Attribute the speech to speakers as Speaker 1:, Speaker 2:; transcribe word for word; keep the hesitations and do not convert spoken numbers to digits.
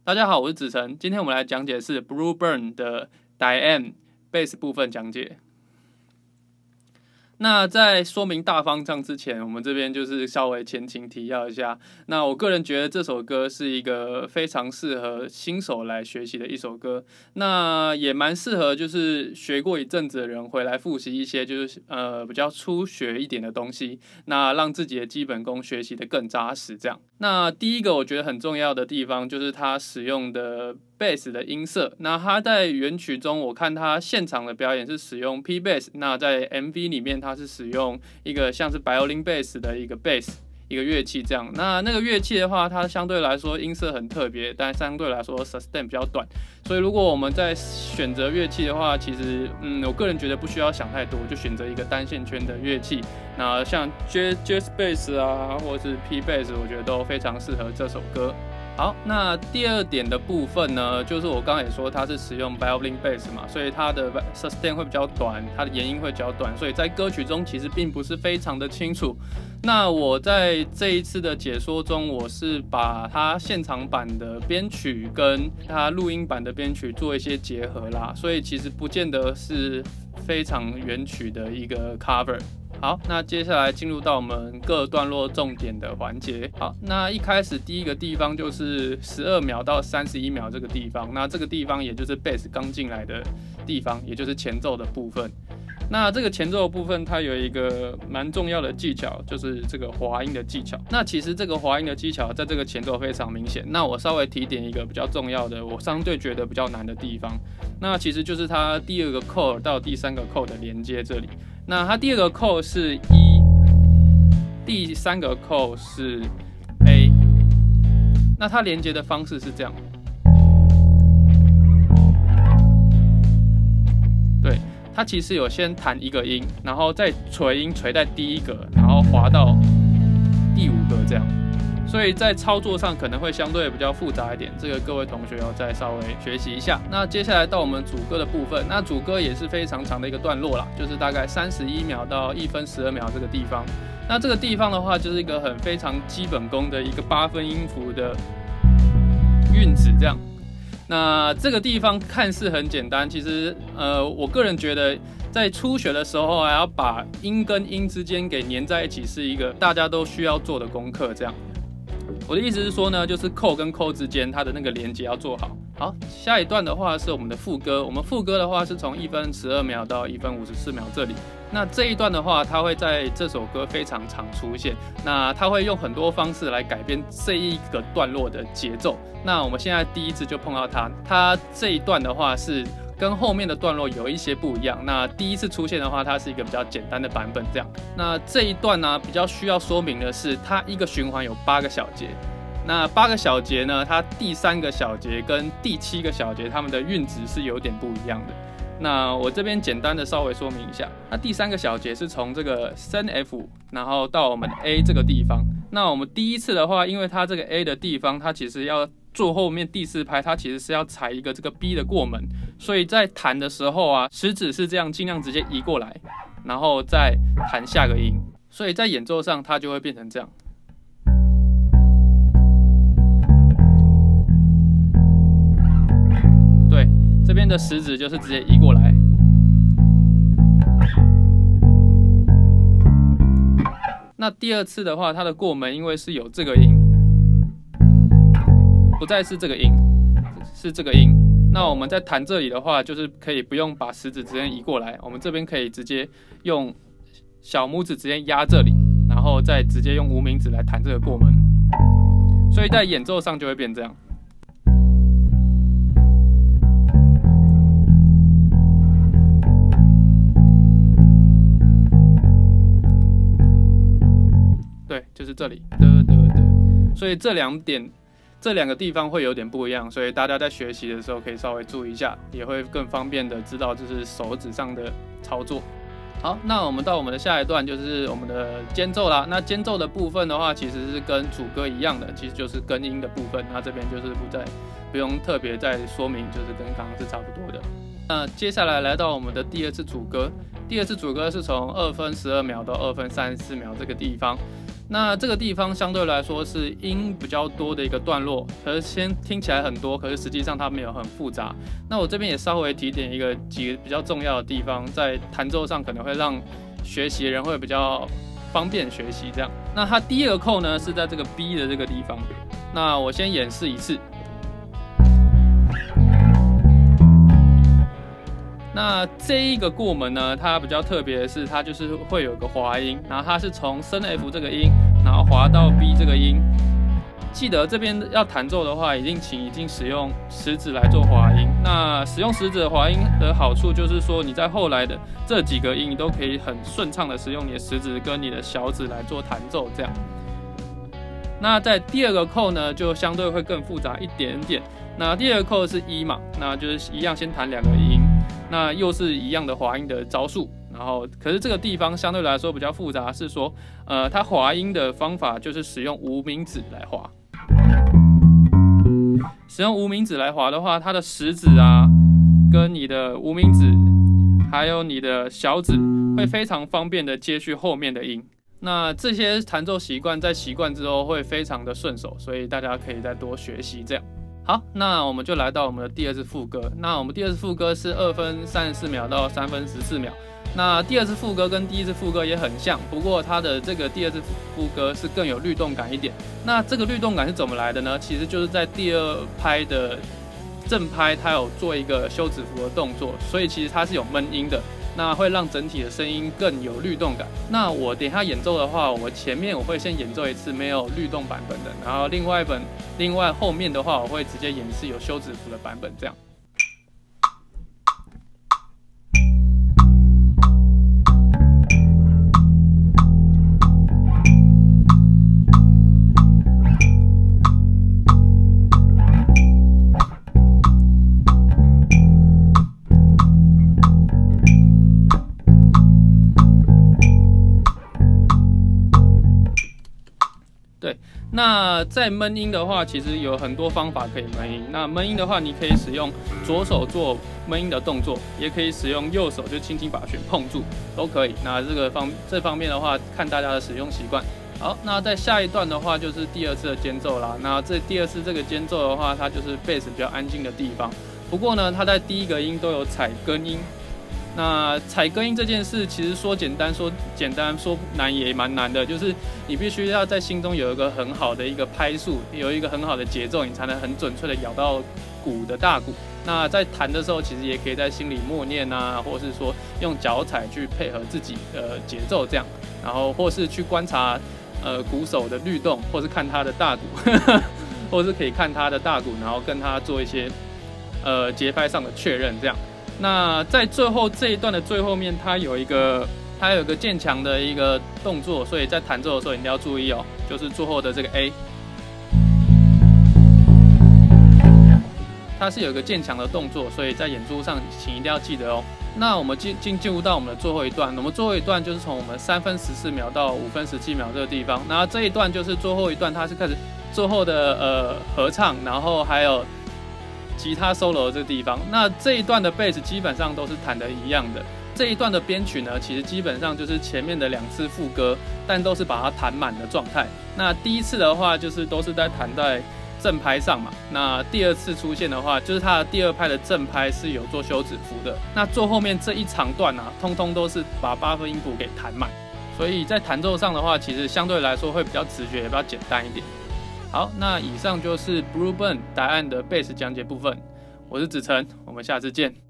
Speaker 1: 大家好，我是子晨，今天我们来讲解是 Blueburn 的 Diam Bass 部分讲解。那在说明大方向之前，我们这边就是稍微前情提要一下。那我个人觉得这首歌是一个非常适合新手来学习的一首歌，那也蛮适合就是学过一阵子的人回来复习一些就是呃比较初学一点的东西，那让自己的基本功学习得更扎实。这样，那第一个我觉得很重要的地方就是它使用的 bass 的音色。那它在原曲中，我看它现场的表演是使用 P bass， 那在 M V 里面它是使用一个像是 violin bass 的一个 bass 一个乐器这样。那那个乐器的话，它相对来说音色很特别，但相对来说 sustain 比较短。所以如果我们在选择乐器的话，其实嗯，我个人觉得不需要想太多，就选择一个单线圈的乐器。那像 jazz jazz bass 啊，或者是 P bass， 我觉得都非常适合这首歌。好，那第二点的部分呢，就是我刚刚也说它是使用 violin bass 嘛，所以它的 sustain 会比较短，它的延音会比较短，所以在歌曲中其实并不是非常的清楚。那我在这一次的解说中，我是把它现场版的编曲跟它录音版的编曲做一些结合啦，所以其实不见得是非常原曲的一个 cover。好，那接下来进入到我们各段落重点的环节。好，那一开始第一个地方就是十二秒到三十一秒这个地方，那这个地方也就是 bass 刚进来的地方，也就是前奏的部分。那这个前奏的部分，它有一个蛮重要的技巧，就是这个滑音的技巧。那其实这个滑音的技巧在这个前奏非常明显。那我稍微提点一个比较重要的，我相对觉得比较难的地方，那其实就是它第二个 chord 到第三个 chord 的连接这里。那它第二个 chord 是 E， 第三个 chord 是 A， 那它连接的方式是这样，对，它其实有先弹一个音，然后再垂音垂在第一个，然后滑到第五个这样。所以在操作上可能会相对比较复杂一点，这个各位同学要再稍微学习一下。那接下来到我们主歌的部分，那主歌也是非常长的一个段落啦，就是大概三十一秒到一分十二秒这个地方。那这个地方的话，就是一个很非常基本功的一个八分音符的韵指这样。那这个地方看似很简单，其实呃，我个人觉得在初学的时候还要把音跟音之间给粘在一起，是一个大家都需要做的功课这样。我的意思是说呢，就是扣跟扣之间它的那个连接要做好。好，下一段的话是我们的副歌，我们副歌的话是从一分十二秒到一分五十四秒这里。那这一段的话，它会在这首歌非常常出现。那它会用很多方式来改变这一个段落的节奏。那我们现在第一次就碰到它，它这一段的话是跟后面的段落有一些不一样。那第一次出现的话，它是一个比较简单的版本这样。那这一段呢，比较需要说明的是，它一个循环有八个小节。那八个小节呢，它第三个小节跟第七个小节，它们的韵值是有点不一样的。那我这边简单的稍微说明一下，那第三个小节是从这个升 F， 然后到我们 A 这个地方。那我们第一次的话，因为它这个 A 的地方，它其实要做后面第四拍，它其实是要踩一个这个 B 的过门，所以在弹的时候啊，食指是这样尽量直接移过来，然后再弹下个音，所以在演奏上它就会变成这样。对，这边的食指就是直接移过来。那第二次的话，它的过门因为是有这个音，不再是这个音，是这个音。那我们在弹这里的话，就是可以不用把食指直接移过来，我们这边可以直接用小拇指直接压这里，然后再直接用无名指来弹这个过门，所以在演奏上就会变这样。对，就是这里，的的的，所以这两点。这两个地方会有点不一样，所以大家在学习的时候可以稍微注意一下，也会更方便的知道就是手指上的操作。好，那我们到我们的下一段就是我们的间奏啦。那间奏的部分的话，其实是跟主歌一样的，其实就是根音的部分。那这边就是不再不用特别再说明，就是跟刚刚是差不多的。那接下来来到我们的第二次主歌，第二次主歌是从二分十二秒到二分三十四秒这个地方。 那这个地方相对来说是音比较多的一个段落，可是先听起来很多，可是实际上它没有很复杂。那我这边也稍微提点一个几个比较重要的地方，在弹奏上可能会让学习的人会比较方便学习这样。那它第二个扣呢是在这个 B 的这个地方，那我先演示一次。那这一个过门呢，它比较特别的是，它就是会有个滑音，然后它是从升 F 这个音，然后滑到 B 这个音。记得这边要弹奏的话，一定请一定使用食指来做滑音。那使用食指的滑音的好处就是说，你在后来的这几个音，你都可以很顺畅的使用你的食指跟你的小指来做弹奏，这样。那在第二个扣呢，就相对会更复杂一点点。那第二个扣是一嘛，那就是一样先弹两个音。那又是一样的滑音的招数，然后可是这个地方相对来说比较复杂，是说，呃，它滑音的方法就是使用无名指来滑。使用无名指来滑的话，它的食指啊，跟你的无名指，还有你的小指，会非常方便的接续后面的音。那这些弹奏习惯在习惯之后会非常的顺手，所以大家可以再多学习这样。好，那我们就来到我们的第二次副歌。那我们第二次副歌是二分三十四秒到三分十四秒。那第二次副歌跟第一次副歌也很像，不过它的这个第二次副歌是更有律动感一点。那这个律动感是怎么来的呢？其实就是在第二拍的正拍，它有做一个休止符的动作，所以其实它是有闷音的。那会让整体的声音更有律动感。那我等一下演奏的话，我前面我会先演奏一次没有律动版本的，然后另外一本，另外后面的话，我会直接演一次有休止符的版本，这样。对，那在闷音的话，其实有很多方法可以闷音。那闷音的话，你可以使用左手做闷音的动作，也可以使用右手就轻轻把弦碰住，都可以。那这个方这方面的话，看大家的使用习惯。好，那在下一段的话，就是第二次的间奏啦。那这第二次这个间奏的话，它就是贝斯比较安静的地方。不过呢，它在第一个音都有踩根音。那踩根音这件事，其实说简单说简单，说难也蛮难的。就是你必须要在心中有一个很好的一个拍数，有一个很好的节奏，你才能很准确的咬到鼓的大鼓。那在弹的时候，其实也可以在心里默念啊，或是说用脚踩去配合自己的节奏这样，然后或是去观察呃鼓手的律动，或是看他的大鼓，或是可以看他的大鼓，然后跟他做一些呃节拍上的确认这样。那在最后这一段的最后面，它有一个它有一个渐强的一个动作，所以在弹奏的时候一定要注意哦，就是最后的这个 A， 它是有一个渐强的动作，所以在演出上请一定要记得哦。那我们进进进入到我们的最后一段，我们最后一段就是从我们三分十四秒到五分十七秒这个地方，那这一段就是最后一段，它是开始最后的呃合唱，然后还有吉他 solo 的这个地方，那这一段的贝斯基本上都是弹的一样的。这一段的编曲呢，其实基本上就是前面的两次副歌，但都是把它弹满的状态。那第一次的话，就是都是在弹在正拍上嘛。那第二次出现的话，就是它的第二拍的正拍是有做休止符的。那最后面这一长段啊，通通都是把八分音符给弹满。所以在弹奏上的话，其实相对来说会比较直觉，也比较简单一点。好，那以上就是 Blue Burn 答案的贝斯讲解部分。我是子晨，我们下次见。